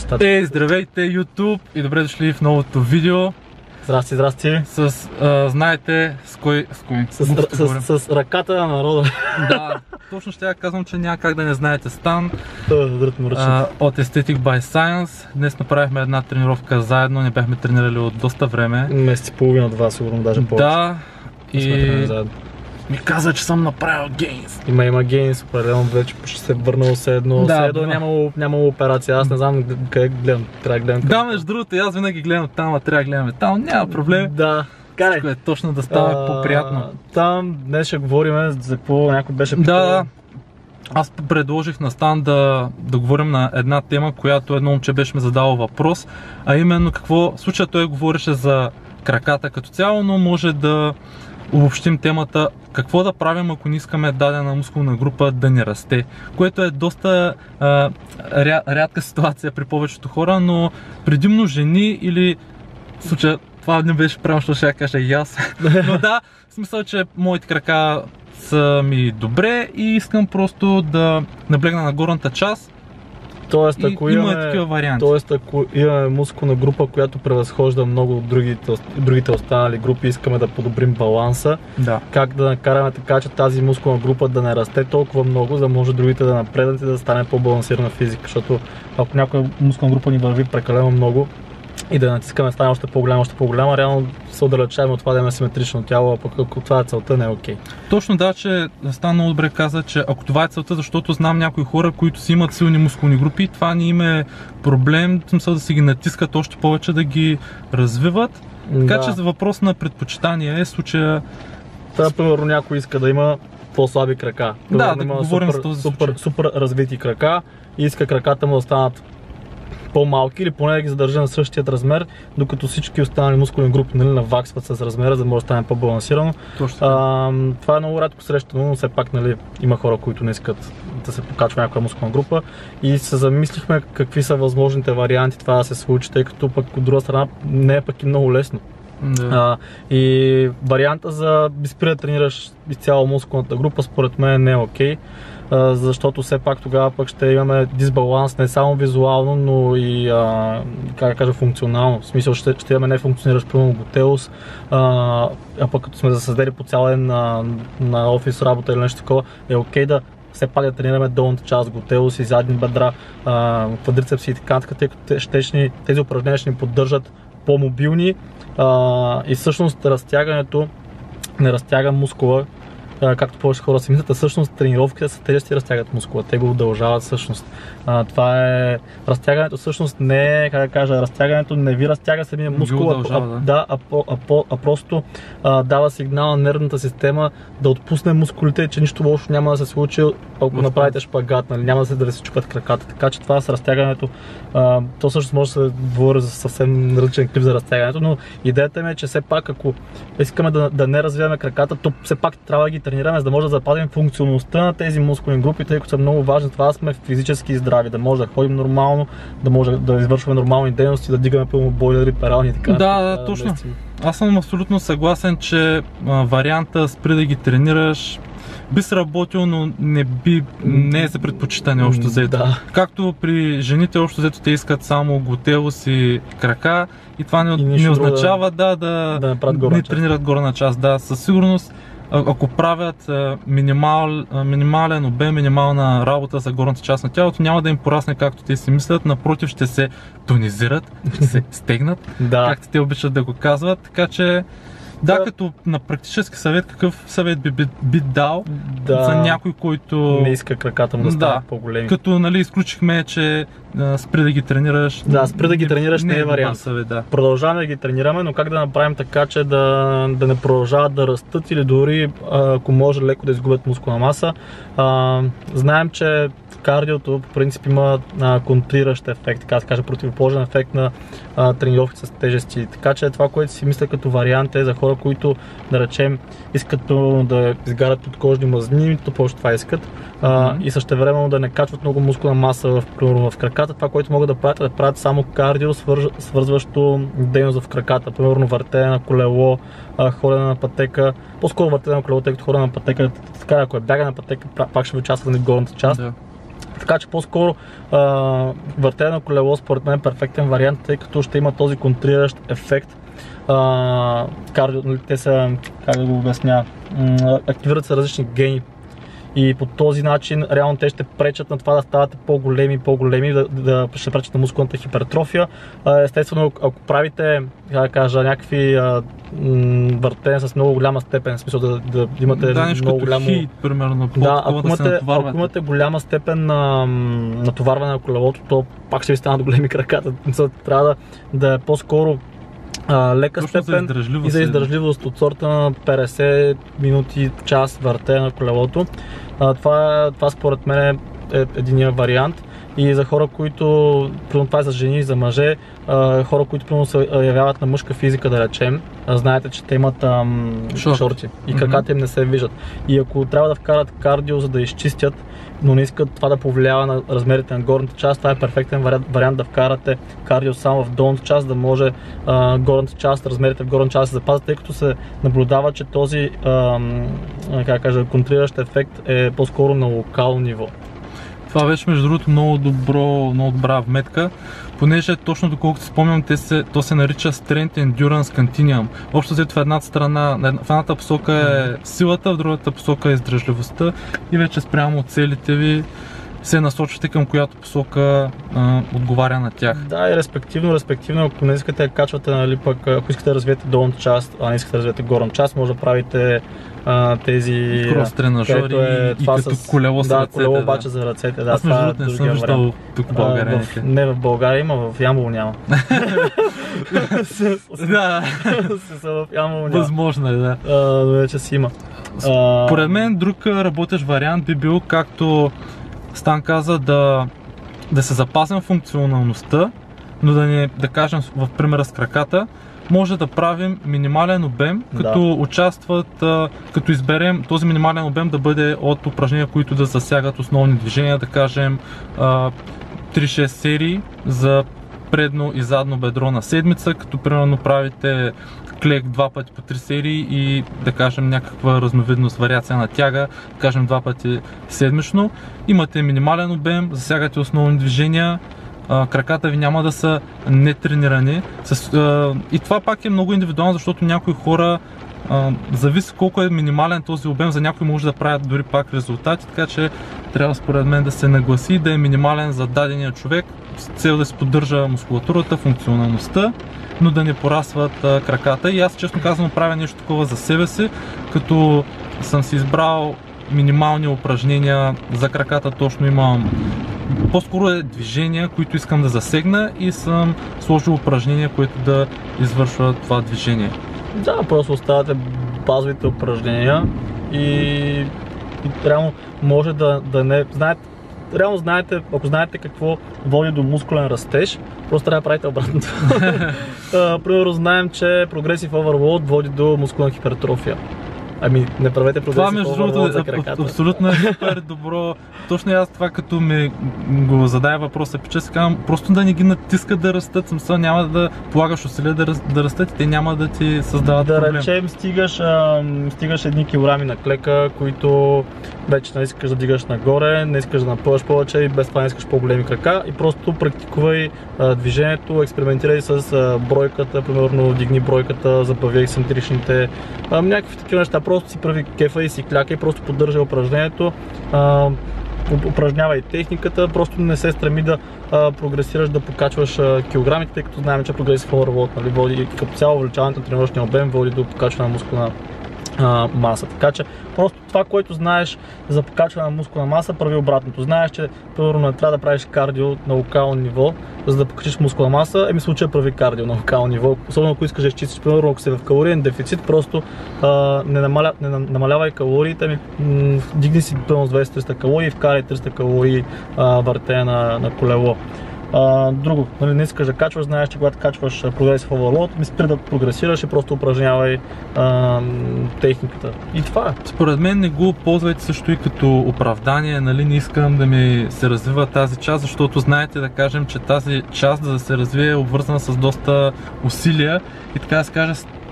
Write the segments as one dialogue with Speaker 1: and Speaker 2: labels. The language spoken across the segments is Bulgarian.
Speaker 1: нещата.
Speaker 2: Здравейте YouTube и добре дошли в новото видео.
Speaker 1: Здрасти, здрасти.
Speaker 2: Знаете с кой?
Speaker 1: С ръката на народа.
Speaker 2: Да, точно ще я казвам, че няма как да не знаете Стан от Aesthetic by Science. Днес направихме една тренировка заедно, не бяхме тренирали от доста време.
Speaker 1: Месец и половина, два сигурно, даже повече.
Speaker 2: Да, и ми каза, че съм направил гейнс.
Speaker 1: Има гейнс, определено вече ще се върнал все едно.
Speaker 2: Да,
Speaker 1: нямало операция, аз не знам къде гледам, трябва да гледам.
Speaker 2: Да, между другото, аз винаги гледам там, а трябва да гледаме там, няма проблем.
Speaker 1: Да.
Speaker 2: Всичко е точно да става по-приятно.
Speaker 1: Там днес ще говорим за какво някой беше питал.
Speaker 2: Да. Аз предложих на Стан да говорим на една тема, която едно момче беше ми задало въпрос, а именно в случая той говореше за краката като цяло, но може да обобщим темата какво да правим, ако не искаме дадена мускулна група да не расте, което е доста рядка ситуация при повечето хора, но предимно жени или в случая това не беше правилно, защото ще я кажа и аз, но да, в смисъл, че моите крака са ми добре и искам просто да наблегна на горната част.
Speaker 1: Тоест, ако
Speaker 2: има такива варианти.
Speaker 1: Тоест, ако имаме мускулна група, която превъзхожда много от другите останали групи, искаме да подобрим баланса, как да накараме така, че тази мускулна група да не расте толкова много, за да може другите да напреднат и да стане по-балансирана физика, защото ако някоя мускулна група ни върви прекалено много и да натискаме стане още по-голяма, реално се отдалечаваме от това да имаме симетрично тяло, а пък ако това е целта, не е окей.
Speaker 2: Точно да, че Стан много добре каза, че ако това е целта, защото знам някои хора, които си имат силни мускулни групи, това не им е проблем, в смисъл да си ги натискат още повече, да ги развиват. Така че за въпрос на предпочитание е случая...
Speaker 1: Това, примерно, някой иска да има по-слаби крака.
Speaker 2: Да, да говорим с този
Speaker 1: супер развити крака и иска краката му да станат по-малки или поне да ги задържа на същият размер, докато всички останали мускулни групи наваксват с размера, за да може да стане по-балансирано. Това е много рядко срещано, но все пак има хора, които не искат да се покачва някаква мускулна група и се замислихме какви са възможните варианти това да се случи, тъй като пък от друга страна не е пък и много лесно. И варианта за спри да тренираш изцяло мускулната група според мен не е окей. Защото все пак тогава пък ще имаме дисбаланс не само визуално, но и как да кажа, функционално. В смисъл ще имаме нефункциониращ примерно глутеус, а пък като сме засъздели по цял ден на офис работа или нещо такова, е окей да все пак да тренираме долната част, глутеус и задни бедра, квадрицепси и така, тъй като тези упражнения ще ни поддържат по-мобилни и всъщност разтягането не разтяга мускула, както повече хора си мислят, всъщност тренировките са тези, ще разтягат мускула, те го удължават всъщност. Това е... Разтягането всъщност не е, как да кажа, разтягането не ви разтяга самия мускул, а просто дава сигнал на нервната система да отпусне мускулите, че нищо лошо няма да се случи, ако направите шпагат, няма да се чупят краката. Така че това с разтягането, то всъщност може да се говори за съвсем различен клип за разтягането, но идеята ми е, че все пак ако искаме да не развиваме краката, то все пак трябва да ги тренираме, за да може да запазим функционалността на тези мускулни групи, тъй като са много важни. Това да сме физически здрави, да може да ходим нормално, да може да извършваме нормални дейности, да дигаме пълно бойлери, перални и така.
Speaker 2: Да, точно. Аз съм абсолютно съгласен, че варианта спри да ги тренираш би сработил, но не е за предпочитане общо взето. Както при жените общо взето те искат само глутеус и крака и това не означава да не тренират горна част. Да, със сигурност ако правят минимален обем, минимална работа за горната част на тялото, няма да им порасне както те си мислят, напротив ще се тонизират, ще се стегнат, както те обичат да го казват, така че като на практически съвет, какъв съвет би дал за някой, който
Speaker 1: не иска краката му да станат по-големи?
Speaker 2: Като изключихме, че спри да ги тренираш.
Speaker 1: Да, спри да ги тренираш не е вариант.
Speaker 2: Съвет,
Speaker 1: Продължаваме да ги тренираме, но как да направим така, че да не продължават да растат или дори ако може леко да изгубят мускулна маса. Знаем, че кардиото по принцип има контриращ ефект, така да се каже, противоположен ефект на тренировки с тежести. Така че това, което си мисля като вариант е за хора, които, да речем, искат да изгарят подкожни мазнини, то повече това искат. И същевременно да не качват много мускулна маса в краката. Това, което могат да правят, е да правят само кардио, свързващо дейност в краката. Примерно въртене на колело, ходене на пътека. По-скоро въртене на колело, тъй като ходене на пътека, така ако е бяга на пътека, пак ще ви участва на горната част. Така че по-скоро въртене на колело според мен е перфектен вариант, тъй като ще има този контриращ ефект. Те са, как да го обясня, активират се различни гени. И по този начин реално те ще пречат на това да ставате по-големи, ще пречат на мускулната хипертрофия. Естествено, ако правите, някакви въртения с много голяма степен, в смисъл да имате много голямо...
Speaker 2: примерно,
Speaker 1: ако имате голяма степен на натоварване на колелото, то пак ще ви станат големи краката. Трябва да е по-скоро лека степен и за издържливост от сорта на 50 минути, час въртене на колелото. Това според мен е единия вариант. И за хора, които, това е за жени и за мъже, хора, които се явяват на мъжка физика, да речем, знаете, че те имат шорти и краката им не се виждат. И ако трябва да вкарат кардио, за да изчистят, но не искат това да повлиява на размерите на горната част, това е перфектен вариант да вкарате кардио само в долната част, да може горната част, размерите в горната част да се запазят, тъй като се наблюдава, че този контриращ ефект е по-скоро на локално ниво.
Speaker 2: Това беше между другото много добра вметка, понеже точно доколкото спомням, то се нарича Strength Endurance Continuum. Общо взето в едната посока е силата, в другата посока е издръжливостта и вече спрямо целите ви се насочвате към която посока отговаря на тях.
Speaker 1: Да, и респективно, ако не искате да качвате, нали, пък ако искате да развиете долната част, а не искате да развиете горната част, може да правите тези
Speaker 2: крос-тренажери и като колело с ръцете.
Speaker 1: Колело обаче за ръцете.
Speaker 2: Аз между другото не съм виждал тук в България.
Speaker 1: Не в България има, в Ямбол няма.
Speaker 2: Да.
Speaker 1: В Ямбол няма.
Speaker 2: Възможно е, да.
Speaker 1: Но вече си има.
Speaker 2: Поред мен друг работещ вариант би бил, както Стан каза, да се запазим функционалността, но да кажем в примера с краката, може да правим минимален обем, като изберем този минимален обем да бъде от упражнения, които да засягат основни движения, да кажем 3-6 серии за предно и задно бедро на седмица, като примерно правите клек 2 пъти по 3 серии и да кажем някаква разновидност, вариация на тяга, да кажем 2 пъти седмично. Имате минимален обем, засягате основни движения, краката ви няма да са нетренирани. И това пак е много индивидуално, защото някои хора зависи колко е минимален този обем, за някои може да правят дори пак резултати, така че трябва според мен да се нагласи да е минимален за дадения човек с цел да се поддържа мускулатурата, функционалността, но да не порасват краката. И аз честно казвам правя нещо такова за себе си, като съм си избрал минимални упражнения за краката, точно имам по-скоро движения, които искам да засегна и съм сложил упражнения, които да извършват това движение.
Speaker 1: Да, просто оставате базовите упражнения и реално може да не знаете. Реално знаете, ако знаете какво води до мускулен растеж, просто трябва да правите обратното. Примерно знаем, че Progressive Overload води до мускулна хипертрофия. Ами не правете Progressive Overload за краката.
Speaker 2: Абсолютно е супер добро. Точно аз това като ми го задая въпроса, че казвам, просто да не ги натискат да растат, смисъл няма да полагаш усилия да растат и те няма да ти създават проблем.
Speaker 1: Да речем, стигаш едни килограми на клека, които вече не искаш да дигаш нагоре, не искаш да напъваш повече и без това не искаш по-големи крака и просто практикувай движението, експериментирай с бройката, примерно дигни бройката, забави ексцентричните, някакви такива неща, просто си прави кефа и си кляка и просто поддържай упражнението, упражнявай техниката, просто не се стреми да прогресираш, да покачваш килограмите, тъй като знаем, че Progressive Overload, нали, води като цяло увеличаването на тренировъчния обем води до покачване на мускулна маса. Така че просто това, което знаеш за покачване на мускулна маса, прави обратното. Знаеш, че примерно не трябва да правиш кардио на локално ниво, за да покачиш мускулна маса, в случая прави кардио на локално ниво. Особено ако искаш да изчистиш, примерно ако си в калориен дефицит, просто не намалявай калориите, дигни си примерно с 200-300 калории и вкарай 300 калории въртене на колело. Друго, нали, не искаш да качваш, знаеш, че когато качваш Progressive Overload, ми спри да прогресираш и просто упражнявай техниката. И това е.
Speaker 2: Според мен не го ползвайте също и като оправдание, нали, не искам да ми се развива тази част, защото знаете, да кажем, че тази част да се развие е обвързана с доста усилия и така да се каже,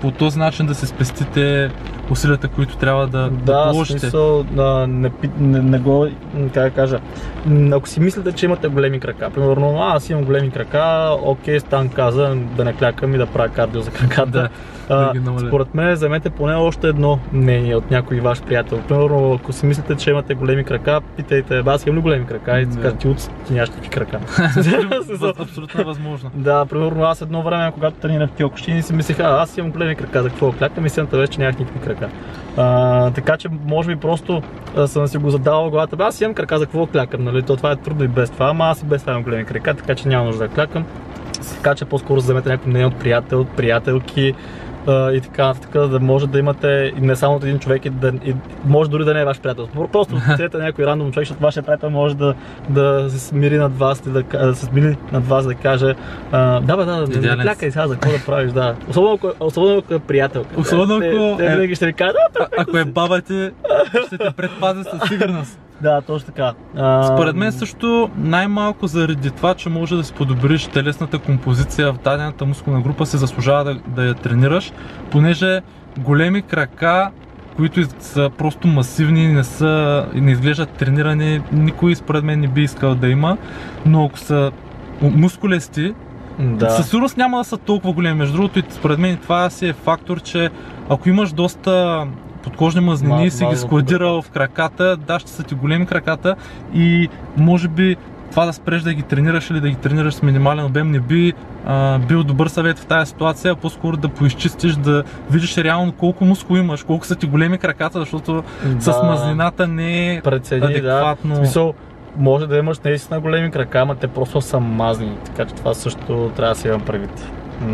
Speaker 2: по този начин да се спестите усилията, които трябва да положите.
Speaker 1: Да, смисъл, не го, как да кажа, ако си мислите, че имате големи крака, примерно, аз имам големи крака, окей, Стан каза да не клякам и да правя кардио за краката. Според мен, вземете поне още едно мнение от някой ваш приятел. Примерно, ако си мислите, че имате големи крака, питайте, аз имам ли големи крака? И кажа, ти нямаш такива крака.
Speaker 2: Абсолютно е възможно.
Speaker 1: Да, примерно аз едно време, когато тренирах в Киокушини, си мислех, аз имам големи крака, за какво клякам, истината беше, че нямах никакви крака. Така че може би просто съм си го задавал в главата, аз имам крака, за какво клякам, нали? Това е трудно и без това, ама аз и без това имам големи крака, така че няма нужда да клякам. Така че по-скоро вземете някой мнение от приятел, от приятелки и така, да може да имате не само от един човек, и може дори да не е ваш приятел. Просто вземете някой рандом човек, защото вашия приятел може да се смири над вас и да се смири над вас, да каже не клякай сега, за какво да правиш, да. Особено ако е приятелка.
Speaker 2: Особено
Speaker 1: те винаги ще ви кажат,
Speaker 2: ако е баба ти, ще те предпази със сигурност.
Speaker 1: Да, точно така.
Speaker 2: Според мен също най-малко заради това, че може да си подобриш телесната композиция в дадената мускулна група, се заслужава да я тренираш, понеже големи крака, които са просто масивни, не изглеждат тренирани, никой според мен не би искал да има, но ако са мускулести, със сигурност няма да са толкова големи. Между другото, според мен това си е фактор, че ако имаш доста подкожни мазнини и си ги складирал в краката, да, ще са ти големи краката и може би това да спреш да ги тренираш или да ги тренираш с минимален обем не би бил добър съвет в тази ситуация, а по-скоро да поизчистиш, да видиш реално колко мускул имаш, колко са ти големи краката, защото с мазнината не е адекватно.
Speaker 1: Смисъл, може да имаш наистина големи крака, ама те просто са мазнини, така че това също трябва да си имам предвид.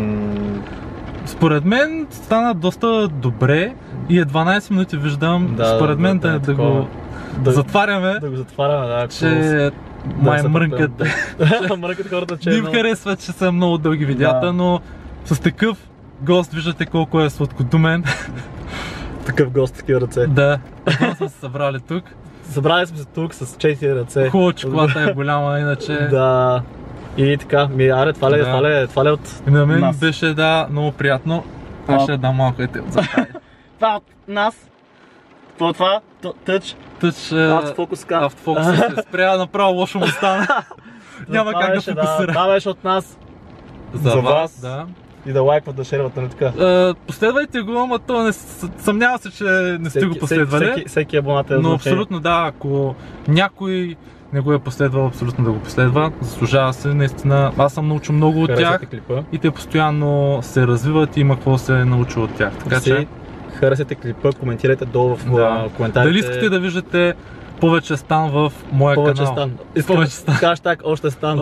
Speaker 2: Според мен стана доста добре и е 12 минути виждам, според мен да го затваряме.
Speaker 1: Да го затваряме, да.
Speaker 2: Че май мрънкат.
Speaker 1: Мрънкат хората, че
Speaker 2: не им харесват, че са много дълги видеята, но с такъв гост виждате колко е сладкодумен.
Speaker 1: Такъв гост, такива ръце.
Speaker 2: Да, това сме се събрали тук.
Speaker 1: Събрали сме се тук с 4 ръце.
Speaker 2: Хубаво, чоколата е голяма, иначе.
Speaker 1: Да. И така, аре, това ли е от
Speaker 2: на мен
Speaker 1: нас?
Speaker 2: Беше, много приятно. Аз ще дам малко
Speaker 1: това от нас. Това? Тъч? Автофокус
Speaker 2: се спря, направо лошо му стана. Няма как да фокусира.
Speaker 1: Това беше от нас. За вас. И да лайкват, да шерват, нали така?
Speaker 2: Последвайте го, ама то съмнява се, че не сте го последвали.
Speaker 1: Всеки абонат е
Speaker 2: но абсолютно да, ако някой не го е последвал, абсолютно да го последва. Заслужава се, наистина. Аз съм научил много от тях и те постоянно се развиват и има какво се е научил от тях. Така че
Speaker 1: харесайте клипа, коментирайте долу в коментарите.
Speaker 2: Дали искате да виждате повече Стан в моя канал?
Speaker 1: Повече Стан. Хаштаг още Стан.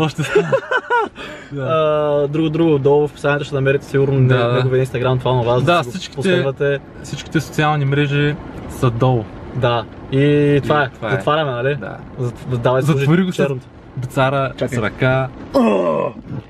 Speaker 1: Друго долу в описанието ще намерите сигурно неговия инстаграм, това на вас.
Speaker 2: Да, всичките социални мрежи са долу.
Speaker 1: Да, и това е. Затваряме, нали?
Speaker 2: Да. Затвори го с бицара, с ръка.